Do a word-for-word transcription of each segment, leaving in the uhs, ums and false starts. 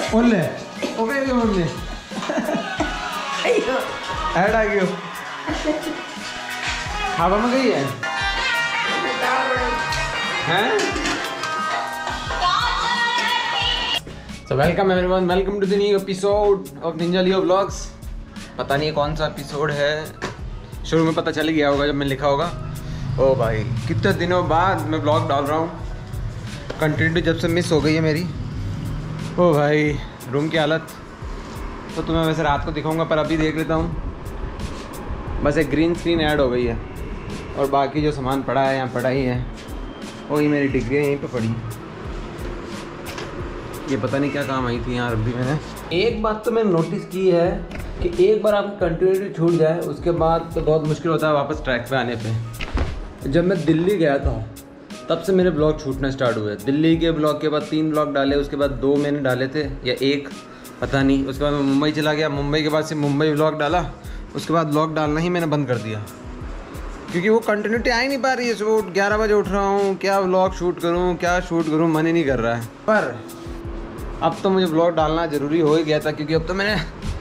ओले ओके ये mummy add आ गई हवा में गई है हैं so welcome everyone welcome to the new episode of Ninja Leo vlogs. पता नहीं कौन सा एपिसोड है, शुरू में पता चल गया होगा जब मैं लिखा होगा। ओ भाई कितने दिनों बाद मैं व्लॉग डाल रहा हूँ, कंटिन्यू जब से मिस हो गई है मेरी। ओ भाई रूम की हालत तो तुम्हें वैसे रात को दिखाऊंगा, पर अभी देख लेता हूँ। बस एक ग्रीन स्क्रीन ऐड हो गई है और बाकी जो सामान पड़ा है यहाँ पड़ा ही है। वही मेरी डिग्री यहीं पे पड़ी, ये पता नहीं क्या काम आई थी यहाँ रख दी मैंने। एक बात तो मैंने नोटिस की है कि एक बार आपकी कंटिन्यूटी छूट जाए उसके बाद तो बहुत मुश्किल होता है वापस ट्रैक पे आने पे। जब मैं दिल्ली गया था तब से मेरे ब्लॉग छूटना स्टार्ट हुए। दिल्ली के ब्लॉग के बाद तीन ब्लॉग डाले, उसके बाद दो मैंने डाले थे या एक पता नहीं। उसके बाद मैं मुंबई चला गया, मुंबई के बाद से मुंबई ब्लॉग डाला, उसके बाद ब्लॉग डालना ही मैंने बंद कर दिया क्योंकि वो कंटिन्यूटी आ ही नहीं पा रही है। सुबह ग्यारह बजे उठ रहा हूँ, क्या व्लॉग शूट करूँ क्या शूट करूँ, मन ही नहीं कर रहा है। पर अब तो मुझे व्लॉग डालना ज़रूरी हो ही गया था क्योंकि अब तो मैंने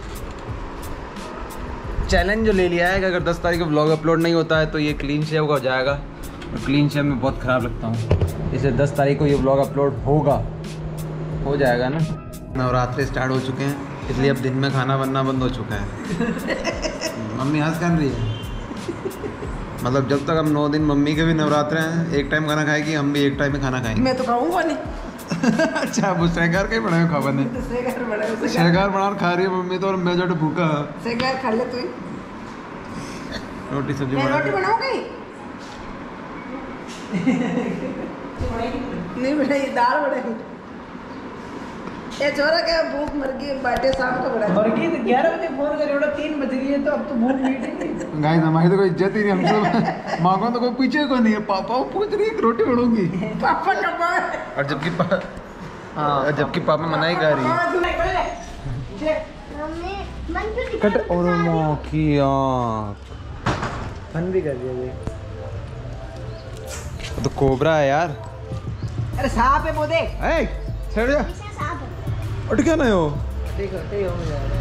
चैलेंज जो ले लिया है कि अगर दस तारीख को व्लॉग अपलोड नहीं होता है तो ये क्लीन शेव का हो जाएगा, और क्लीन शेव में बहुत ख़राब लगता हूँ। इसलिए दस तारीख को ये व्लॉग अपलोड होगा, हो जाएगा ना। नवरात्रि स्टार्ट हो चुके हैं इसलिए अब दिन में खाना बनना बंद हो चुका है। मम्मी हंस कर रही है, मतलब जब तक हम नौ दिन मम्मी के भी नवरात्रे हैं, एक टाइम खाना खाएगी, हम भी एक टाइम में खाना खाएंगे। मैं तो खाऊंगा नहीं। अच्छा वो शेगार के बना खा बने शेगार बना खा रही है मम्मी तो, और मैं जो भूखा शेगार खा ले तू। रोटी सब्जी मैं रोटी बनाऊंगी नहीं बनाई, दाल बनाई। ये छोरा क्या भूख मर गई, बाटे शाम को बड़ा मर गई तो ग्यारह बजे फोन करे, उड़ा तीन बज रही है तो अब तो भूख नहीं। गाइस हमारी तो कोई इज्जत ही नहीं, हमसे माँ को तो कोई पीछे को नहीं है। पापा पूछ रही है रोटी बनूंगी, पापा कब? और जबकि पा... हाँ जबकि पापा मना ही कर रही है। कट और माँ की आँख फन भी कर दिया। तो कोबरा है यार। अरे सांप है वो देख। ए छोड़ जा, उठ क्या ना हो। देखो ते हो जा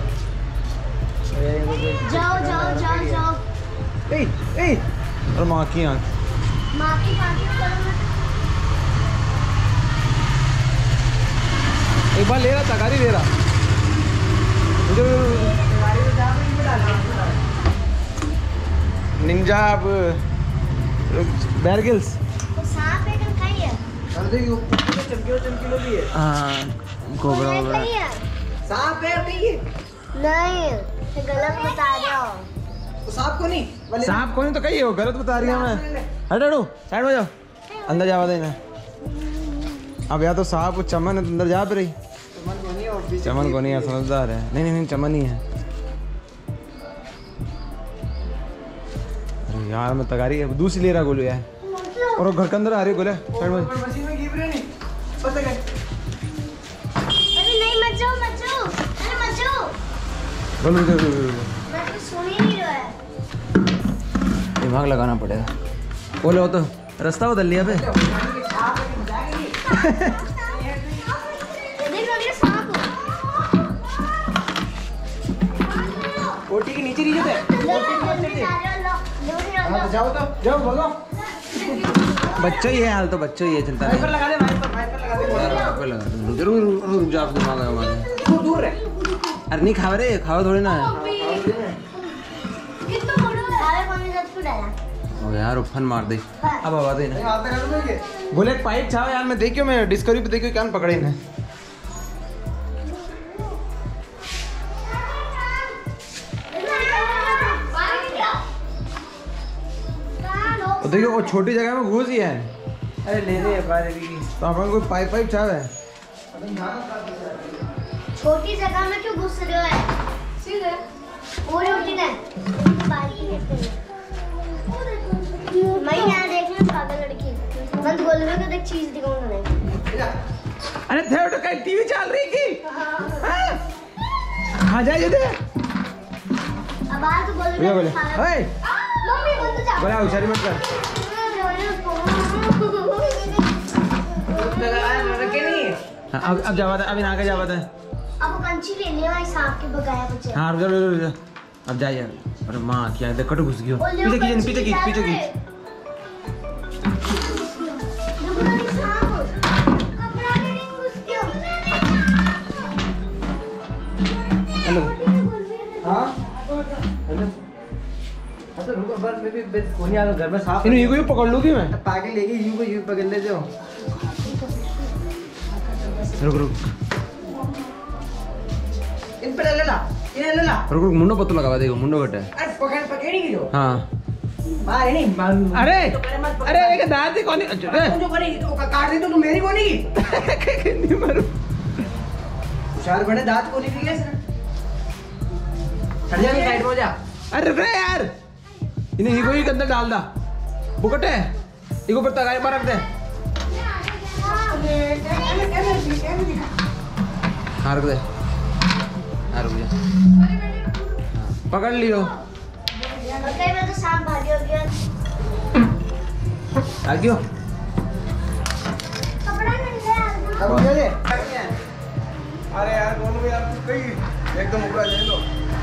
जाओ जाओ जाओ जाओ। ए ए और माँ की आँख, माँ की पार्टी करो मत। एक बार ले रहा था गाड़ी ले रहा निंजा अब बेयर ग्रिल्स सांप है कल खाई है। अरे ये चमकीलो चमकीलो भी है। हाँ कोबरा वोबरा सांप है नहीं है। नहीं ये गलत बता रहे हो। तो सांप को नहीं, सांप को नहीं तो कही हो, गलत बता रही है मैं। हट हटो साइड में जाओ, अंदर जावा देना। अब या तो सांप चमन है अंदर जा पे रही। चमन को नहीं है, समझदार है। नहीं नहीं नहीं चमन ही है। अरे यार मैं तगारी है दूसरी ले रहा गोलू यार, और घर के अंदर आ रही है गोले साइड में। मशीन में गिर रहे नहीं पता है। अरे नहीं मत जाओ मत जाओ, अरे मत जाओ। गोलू गोलू मैं तो सुन ही नहीं रहा है। दिमाग लगाना पड़ेगा। बोले हो तो रास्ता बदल लिया बे। ओटी के नीचे नीचे थे। जाओ तो जाओ बोलो। बच्चा ही है हाल तो, बच्चा ही है, चिंता नहीं। वाइपर लगा दे, वाइपर वाइपर लगा दे। वाइपर लगा दे, रुक रुक रुक रुक जा, दिमाग है हमारे। तू दूर है। अरे नहीं खाओ रे, खाओ थोड़ी ना है। कितना बड़ा सारे पानी रख के डाला। ओ यार उफन मार दे। अब आवा दे ना। हाथ लगा दोगे? बोले एक पाइप छाओ यार, मैं देखियो मैं डिस्कवरी पे देखियो क्या पकड़े ने। तो देखियो वो छोटी जगह में घुस गया है। अरे ले ले बाहर भी। तो अपन कोई पाइप पाइप छाव है। छोटी जगह में क्यों घुस रहे हो? सीधे वो रोटी ने बारी है। मैं यहाँ देखना पागल लड़की बंद बोल रहे हो, तो एक चीज दिखाऊंगा मैं। अरे थे तो कहीं टीवी चल रही की। हाँ जा ये दे। अब आ तो बोल रहे बोले हो। ओए मम्मी बोल तो जा। बोला होशियारी मत कर। लगा रखे नहीं। अब अब जावा था, अभी ना के जावा था। अब वो कंची ले ले भाई सांप के बगाया बचे। हाँ रुक जा रुक जा अब जा यार। अरे माँ क्या है कट घुस गई। पीछे खींच पीछे खींच पीछे खींच। हेलो हाँ हेलो अच्छा रुको बस मैं भी बस कोनी आ घर में साफ इन्हें यूं पकड़ लूंगी मैं। पागल लेके यूं को यूं पकड़ लेते हो। रुक रुक इन पे ले ला इन्हें ले ला। रुक रुक मुंडो पत्तो लगा देखो मुंडो कटे। अरे पकड़ पकड़ी की जो हाँ मार नहीं मार। अरे अरे एक दांत कौन है तू जो करेगी तो काट दे तो तू मेरी कोनी की नहीं मारो। चार बड़े दांत कोनी की कैसे हट जा साइड में हो जा। अरे रे यार इन्हें हीगो ही के अंदर डाल दा बुकटे हीगो पर तगाई पर रख दे। हाँ रुक दे हाँ रुक जा पकड़ लियो। कई बार तो सांप भागी हो गया। आ गयो कपड़ा नहीं ले यार। अब ये ले अरे यार बोलो यार तू कहीं एकदम ऊपर आ जाए लो।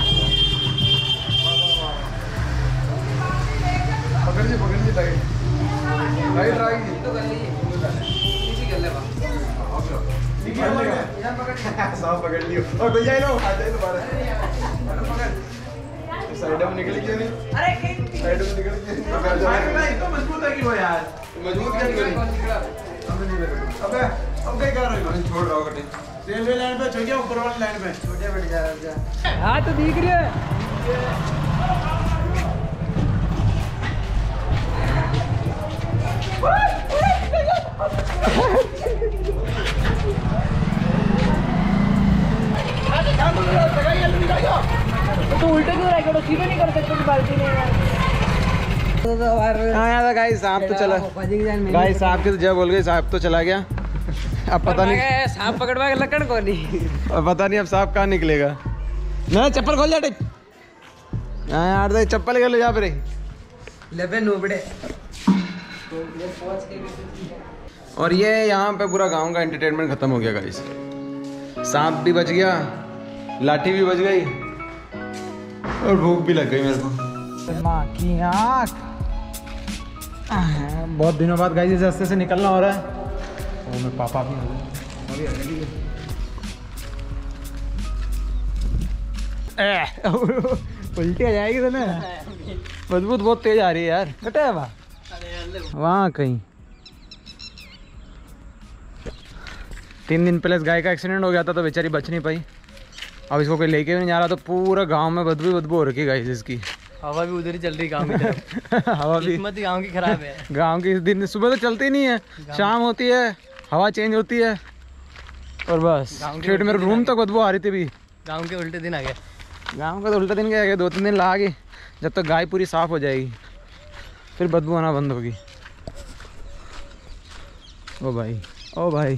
पकड़ ली पकड़ ली टाइट टाइट रही तो कर ली इसी कर ले बा ओके निकल ले यार पकड़ सांप पकड़ लियो और कोई जाए लो आ जाए दोबारा पकड़ साइड में निकल गया नहीं। अरे साइड में निकल गया पकड़ जा तो मजबूत है कि वो यार मजबूत क्या निकली अब नहीं लगा। अबे अब क्या कर रहे हो छोड़ रहा हो कटे रेलवे लाइन पे चढ़ गया ऊपर वाली लाइन पे छोटे बैठ जा जा। हाँ तो दिख रही है। तो उल्टे क्यों रहा है सीधे नहीं कर सकते बाल्टी में यार। हाँ यार गाइस सांप तो चला गाइस सांप के तो जय बोल गए सांप तो चला गया। अब पता नहीं सांप पकड़वा के लकड़ को नहीं। अब पता नहीं अब सांप कहाँ निकलेगा। ना चप्पल खोल जा टिप। हाँ यार देख चप्पल निकल जा पे लेबे नोबड़े। और ये यहाँ पे पूरा गांव का एंटरटेनमेंट खत्म हो गया गाइस। सांप भी बच गया लाठी भी बच गई और भूख भी लग गई मेरे को। माँ की आँख बहुत दिनों बाद गाइस इस रास्ते से निकलना हो रहा है। वो मेरे पापा भी हो गए। उल्टी आ जाएगी तो ना मजबूत बहुत तेज आ रही है यार। कटे है वहाँ वहाँ कहीं तीन दिन पहले इस गाय का एक्सीडेंट हो गया था तो बेचारी बच नहीं पाई। अब इसको कोई लेके भी नहीं जा रहा तो पूरा गांव में बदबू बदबू हो रखी गाइस इसकी। हवा भी उधर ही चल रही गांव की तरफ। हवा भी किस्मत ही गांव की खराब है। गांव की इस दिन सुबह तो चलती नहीं है शाम होती है हवा चेंज होती है और बस स्ट्रेट मेरे रूम तक बदबू आ रही थी। भी गांव के उल्टे दिन आ गए। गांव का तो उल्टा दिन क्या है दो तीन दिन लगा के जब तक गाय पूरी साफ हो जाएगी फिर बदबू आना बंद होगी। ओ भाई ओ भाई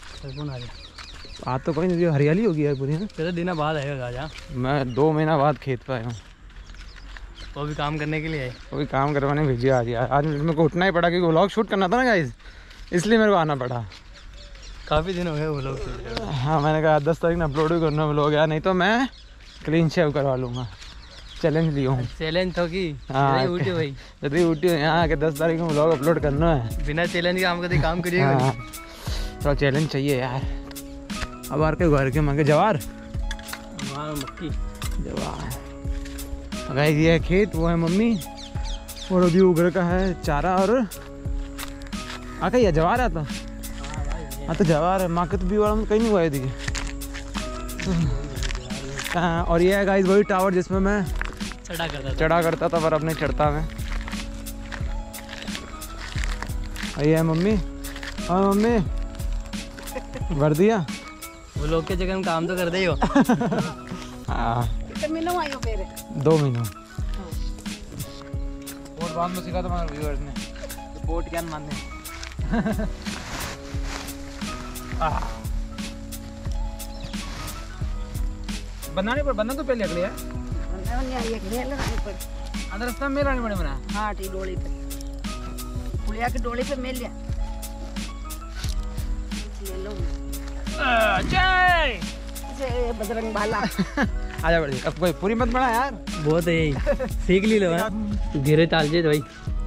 आज तो कोई नहीं हरियाली होगी यार पूरी है। तेरह दिन बाद आएगा गाजा। मैं दो महीना बाद खेत पे आया हूँ। वो भी काम करने के लिए आए। वो भी काम करवाने भेजी आज यार। आज मेरे को उठना ही पड़ा क्योंकि व्लॉग शूट करना था ना गाइस इसलिए मेरे को आना पड़ा। काफ़ी दिन हो गए वो लोग शूट कर। हाँ मैंने कहा दस तारीख में अपलोड भी करना व्लॉग यार नहीं तो मैं क्लीन शेव करवा लूँगा। चैलेंज लिया हूँ चैलेंज तो की हाँ उठी भाई यदि उठी यहाँ आके दस तारीख में व्लॉग अपलोड करना है। बिना चैलेंज के काम करते काम करिएगा। हाँ थोड़ा चैलेंज चाहिए यार। अब आर के घर के मांगे जवार मक्की जवार गाइस ये है खेत वो है मम्मी और अभी उगर का है चारा और आके ये जवार आता। हाँ तो जवार है माँ के तो भी वाला कहीं नहीं हुआ है देखिए। और ये है गाइस वही टावर जिसमें मैं चढ़ा करता था चढ़ा करता था पर अब नहीं चढ़ता मैं। ये है मम्मी हाँ मम्मी भर दिया वो लोग के जगह हम काम तो कर दे हो। हाँ दो महीनों वोट बाद में सिखा था हमारे व्यूअर्स ने वोट क्या मानने। बनाने पर बनना तो पहले अगले यार अंदर रास्ता में लाने पड़े बना। हाँ ठीक डोली पे पुलिया की डोली पे मिल लिया। ले लो जय से बजरंग बाला। आजा बढ़िए, अब कोई पूरी मत बना यार, बहुत है यही सीख ली लो धीरे तालजे भाई।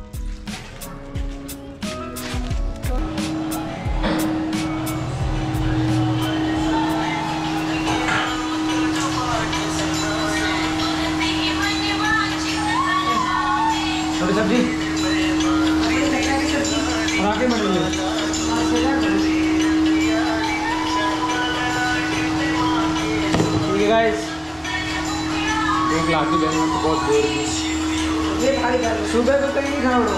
थोड़ी सब्जी और आगे बढ़ रही है गाइस। एक लाठी बहन में तो बहुत देर की सुबह तो कहीं नहीं खाओ।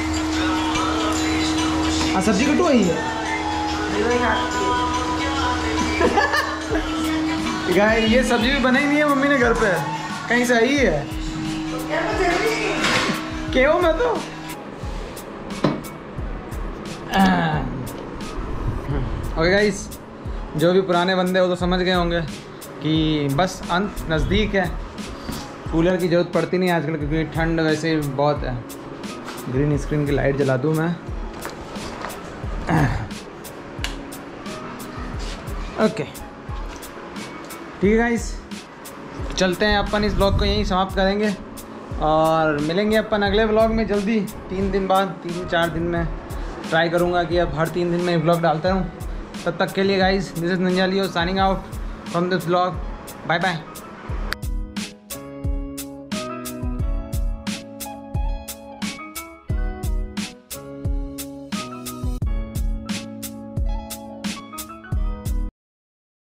हाँ सब्जी कटू वही है गाइस, ये सब्जी भी बनाई नहीं है मम्मी ने घर पे, कहीं से आई है क्यों मैं तो। ओके गाइस, जो भी पुराने बंदे वो तो समझ गए होंगे कि बस अंत नज़दीक है। कूलर की ज़रूरत पड़ती नहीं आजकल क्योंकि ठंड वैसे ही बहुत है। ग्रीन स्क्रीन की लाइट जला दूँ मैं। ओके ठीक है गाइस, चलते हैं अपन, इस ब्लॉग को यहीं समाप्त करेंगे और मिलेंगे अपन अगले ब्लॉग में जल्दी। तीन दिन बाद, तीन चार दिन में ट्राई करूँगा कि अब हर तीन दिन में ब्लॉग डालता हूँ। तब तक के लिए guys, this is Ninja Leo signing out from this blog. Bye bye.